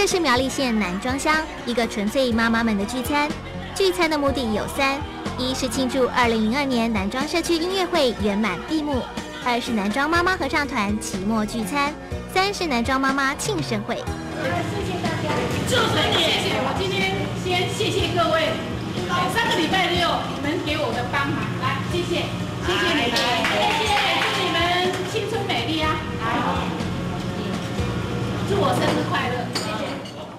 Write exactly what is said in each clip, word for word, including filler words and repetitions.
这是苗栗县南庄乡一个纯粹妈妈们的聚餐。聚餐的目的有三：一是庆祝二零零二年南庄社区音乐会圆满闭幕；二是南庄妈妈合唱团期末聚餐；三是南庄妈妈庆生会。 谢谢大家，祝福你！谢谢，我今天先谢谢各位，上个礼拜六你们给我的帮忙，来，谢谢，谢谢你们，谢谢，祝你们青春美丽啊！来，祝我生日快乐，谢谢。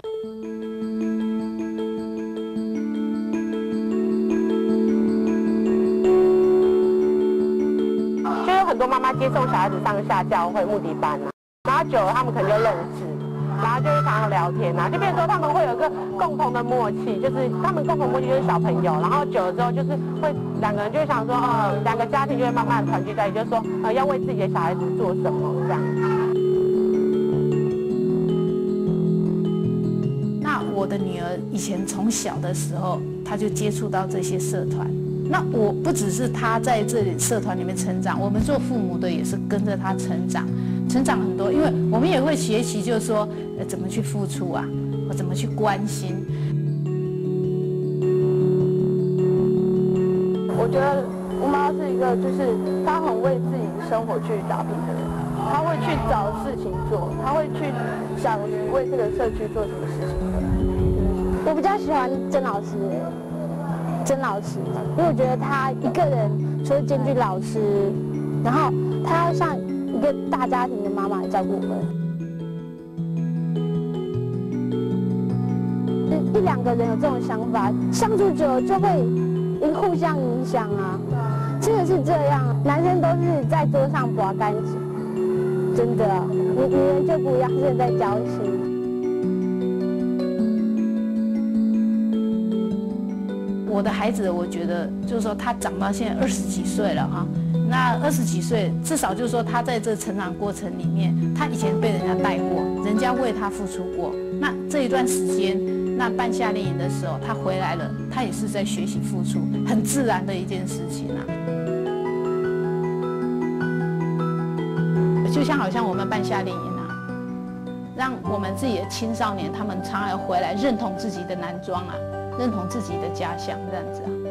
就是很多妈妈接送小孩子上下教会目的班啊，然后久了他们可能就认识。然后就会常常聊天啊，就变成说他们会有一个共同的默契，就是他们共同默契就是小朋友，然后久了之后就是会两个人就会想说，呃，两个家庭就会慢慢团聚在一起，就是说，呃，要为自己的小孩子做什么这样。 那我的女儿以前从小的时候，她就接触到这些社团。那我不只是她在这里社团里面成长，我们做父母的也是跟着她成长。成长很多，因为我们也会学习，就是说，呃，怎么去付出啊，或怎么去关心。 我觉得吴妈是一个，就是她很为自己生活去打拼的人，她会去找事情做，她会去想为这个社区做什么事情。 我比较喜欢曾老师，曾老师，因为我觉得他一个人除了兼具老师，然后他要像一个大家庭的妈妈来照顾我们。一两个人有这种想法，相处久了就会互相影响啊，真的是这样。男生都是在桌上拔干净，真的，女女人就不一样，是在交心。 我的孩子，我觉得就是说，他长到现在二十几岁了哈。那二十几岁，至少就是说，他在这成长过程里面，他以前被人家带过，人家为他付出过。那这一段时间，那办夏令营的时候，他回来了，他也是在学习付出，很自然的一件事情啊。就像好像我们办夏令营啊，让我们自己的青少年，他们常常回来认同自己的南庄啊，认同自己的家乡这样子啊。